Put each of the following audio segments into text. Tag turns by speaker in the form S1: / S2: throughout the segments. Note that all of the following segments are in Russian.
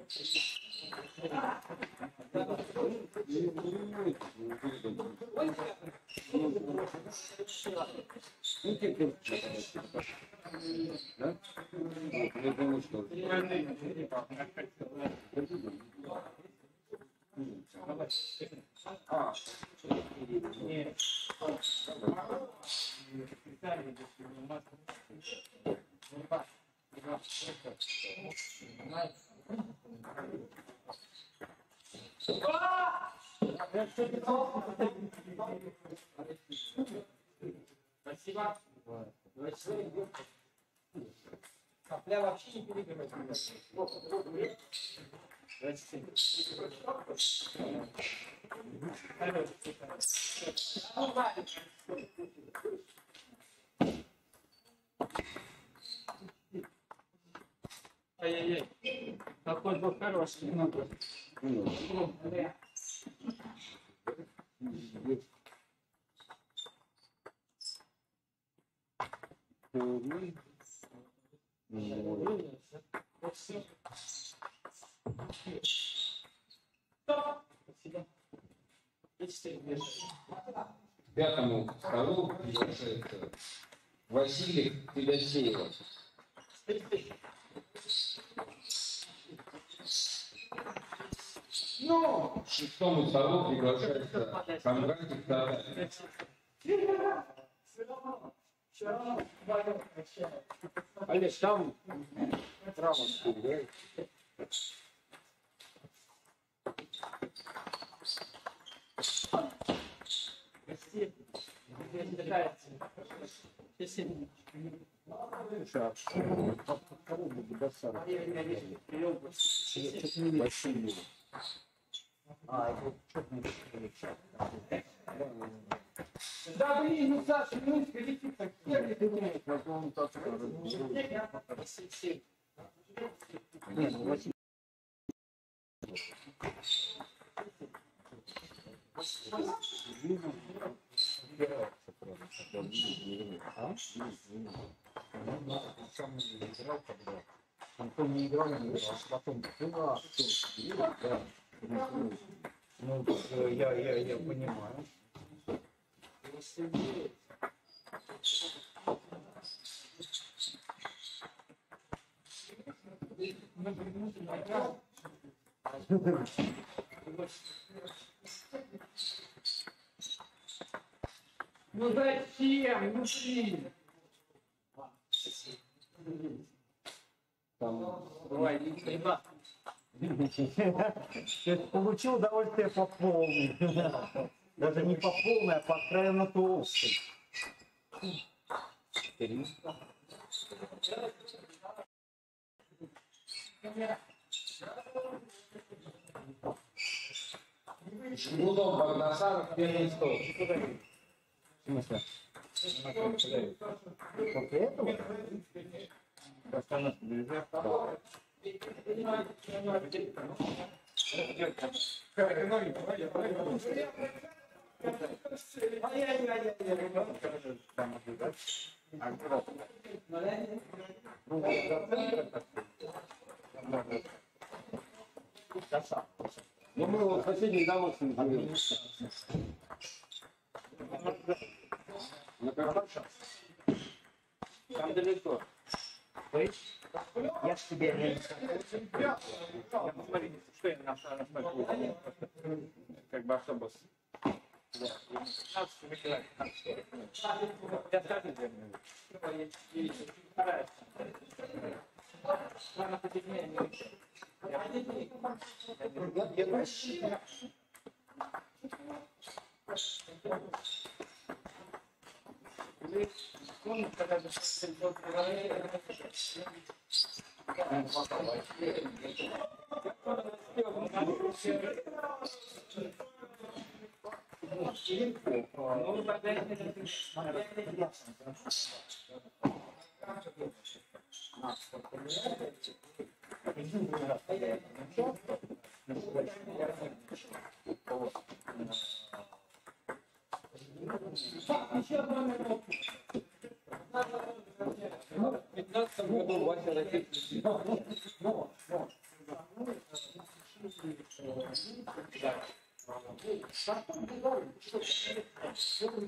S1: Спасибо. Капля вообще не перегревать. Ай-яй-яй. Какой был хороший.
S2: Пятому столу приглашается Василий Федосеев. Ну, к шестому столу приглашается Кондратий Татарин.
S1: Олег, там травма играет. Да блин, ну Саша, ну скажите, так первый ты умеешь, возможно, так нет, ну Василий. Он не играл, а потом ну, я понимаю. Ну зачем? Ну блин. Давай, ребят.
S3: Ты получил удовольствие по полной. Даже не по полной, а по откровенно толстой.
S2: Шмудов, Багдасаров, первый стол.
S3: В смысле? После этого?
S2: Ну мы вот соседний домой с ним.
S1: Там далеко.
S3: Я ж тебе не
S1: Я посмотрите, что я на как бы особо. Я скажу, в 15 году Вася Ракетин. Потом бежали, что в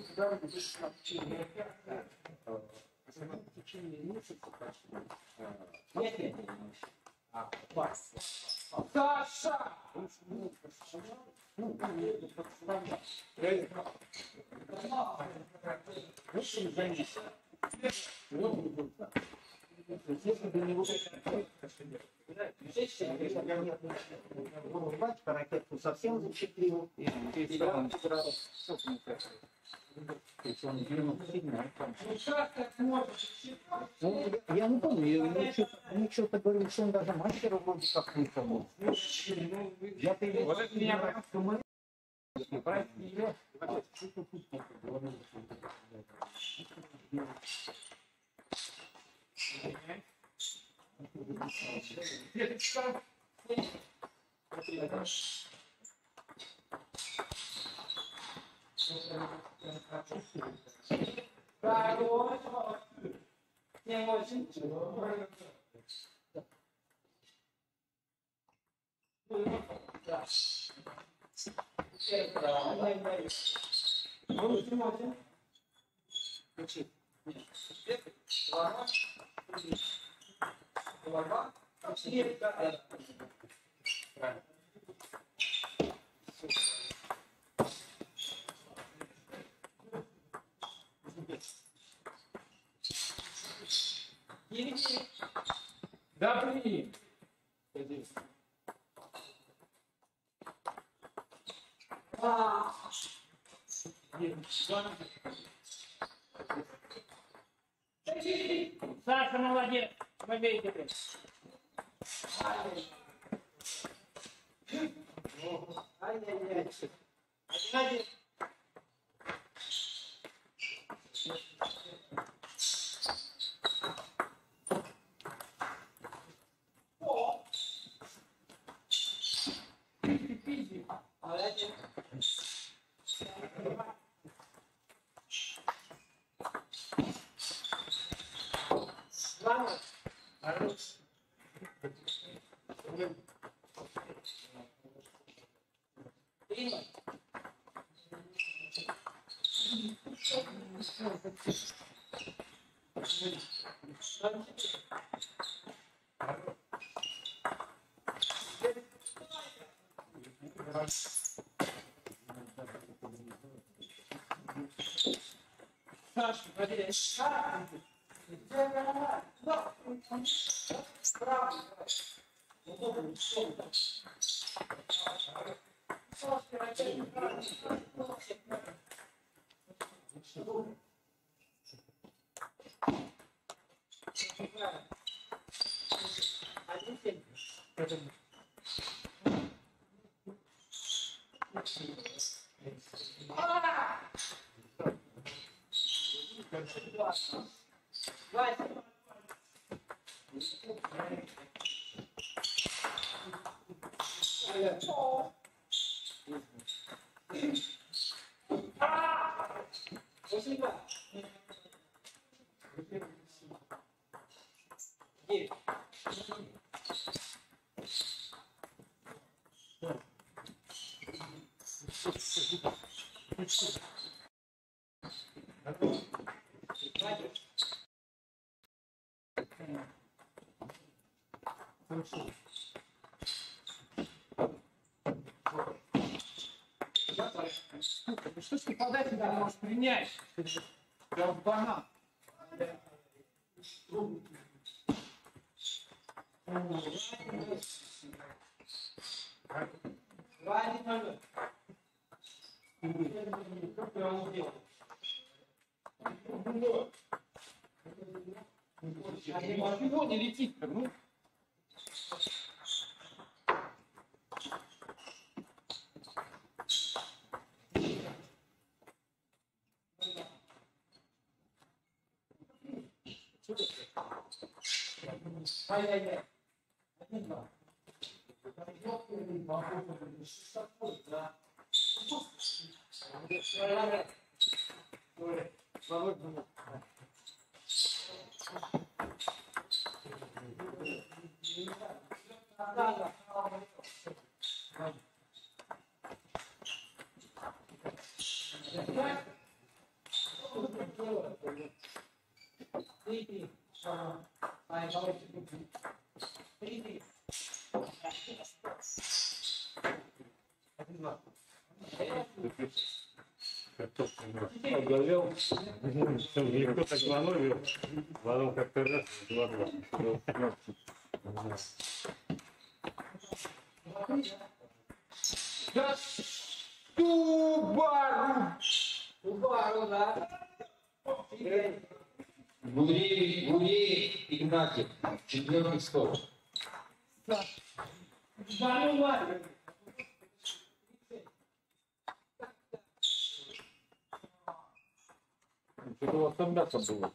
S1: течение месяца прошли. Нет. Саша!
S3: Батька ракетку совсем зачепил. Ну, я не помню, мне что-то говорил, что он даже мастера вроде как не был. Я-то его думаю.
S1: Не очень. Да, блин. Саша, молодец. Побей теперь. Ай-яй-яй. Один-один. Саша, проверяй. Что ж ты подачи не можешь принять? Прям банан. Чего не летит-то? Ну? Ай-яй-яй.
S4: вел. Никто так звонок вел. Потом как-то раз, два-два.
S1: Да Тубару! Тубару, да?
S2: Гуреев Игнатьев, 4-й стол.
S1: Бару, ладно.
S4: Что-то у вас там мясо было.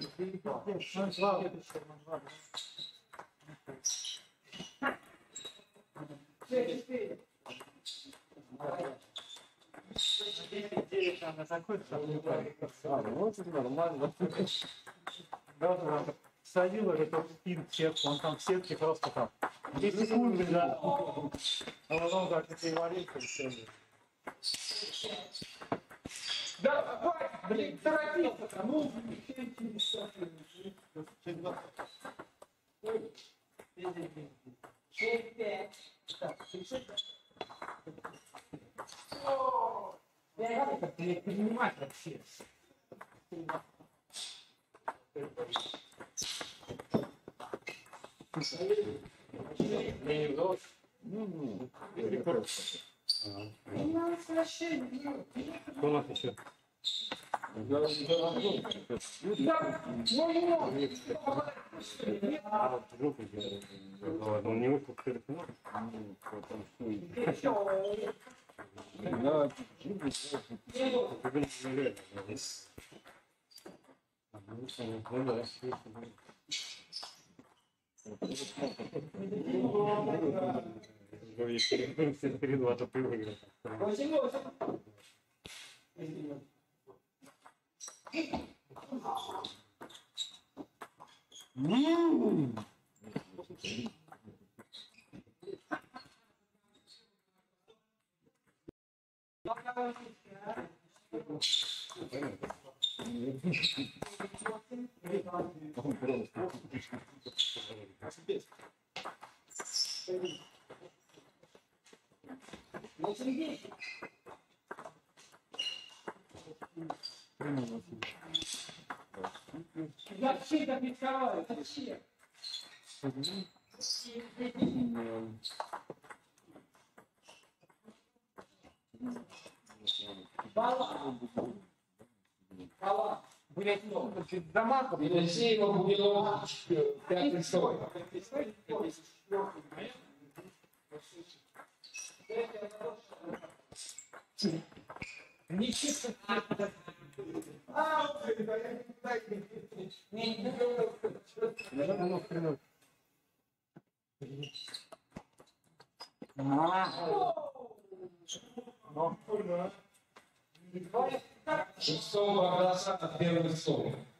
S3: Вот это нормально. Да, садил этот спин в сетку, он там в сетке просто там 10 секунд, да. А потом как ты переварился, и все.
S1: Да, хватит, блин, торопился там. Ну, как это, блядь, понимать вообще?
S4: Не удалось. Кто у нас еще?
S1: Да,
S4: Группы ладно, он не вышел к телефону. Перед ты выиграл.
S1: Я все допечала, вообще. Бала. Бала. Блять, ну, дома.
S2: Елисеева, Бубилов, 5-й стол.
S1: Ничего.
S2: Шестого образца, 1-й стол.